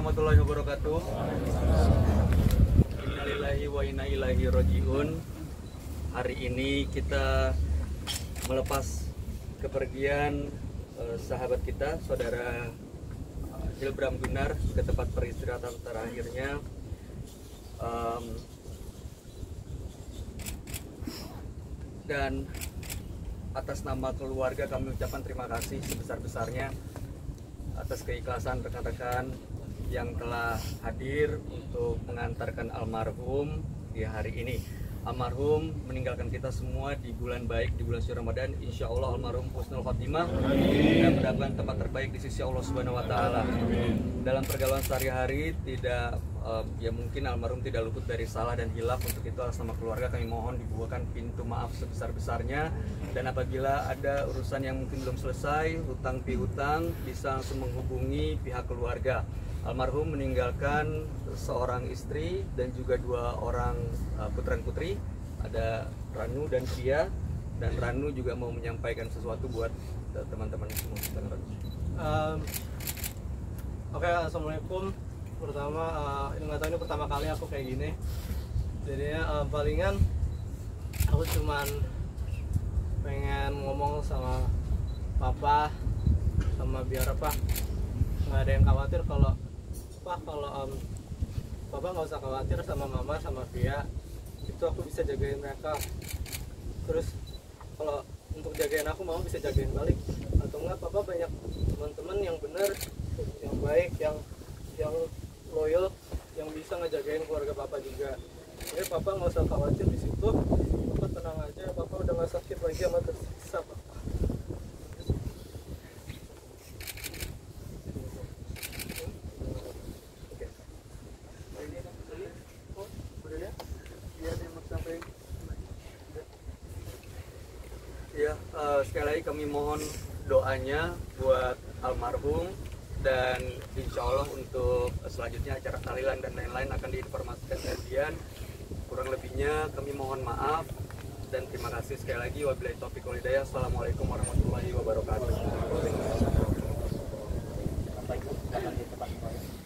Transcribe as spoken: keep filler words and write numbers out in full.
warahmatullahi wabarakatuh. Innalillahi wa inna ilaihi rajiun. Hari ini kita melepas kepergian eh, sahabat kita, saudara Hilbram Gunar, ke tempat peristirahatan terakhirnya. Um, dan atas nama keluarga kami ucapkan terima kasih sebesar-besarnya atas keikhlasan rekan-rekan yang telah hadir untuk mengantarkan almarhum di hari ini. Almarhum meninggalkan kita semua di bulan baik, di bulan suci Ramadan. Insya Allah almarhum husnul khotimah dan mendapatkan tempat terbaik di sisi Allah Subhanahu Wa Taala. Dalam pergaulan sehari-hari tidak uh, ya mungkin almarhum tidak luput dari salah dan hilaf. Untuk itu atas nama keluarga kami mohon dibukakan pintu maaf sebesar-besarnya, dan apabila ada urusan yang mungkin belum selesai, hutang piutang, bisa langsung menghubungi pihak keluarga. Almarhum meninggalkan seorang istri dan juga dua orang uh, putra dan putri, ada Ranu dan Pia, dan Ranu juga mau menyampaikan sesuatu buat teman-teman semua. Um, Oke, okay, assalamualaikum. Pertama, uh, ini nggak tahu ini pertama kali aku kayak gini. Jadinya uh, palingan aku cuman pengen ngomong sama papa, sama biar apa nggak ada yang khawatir kalau Pak, kalau um, Papa nggak usah khawatir sama Mama sama Via, itu aku bisa jagain mereka. Terus kalau untuk jagain aku, Mama bisa jagain balik. Atau enggak, Papa banyak teman-teman yang benar, yang baik, yang yang loyal, yang bisa ngejagain keluarga Papa juga. Jadi Papa nggak usah khawatir di situ. Papa tenang aja, Papa udah nggak sakit lagi sama tersiksa, Papa. Ya, uh, sekali lagi kami mohon doanya buat almarhum, dan insya Allah untuk selanjutnya acara tahlilan dan lain-lain akan diinformasikan kemudian. Kurang lebihnya kami mohon maaf dan terima kasih sekali lagi. Wabillahi taufiq wal hidayah. Assalamualaikum warahmatullahi wabarakatuh.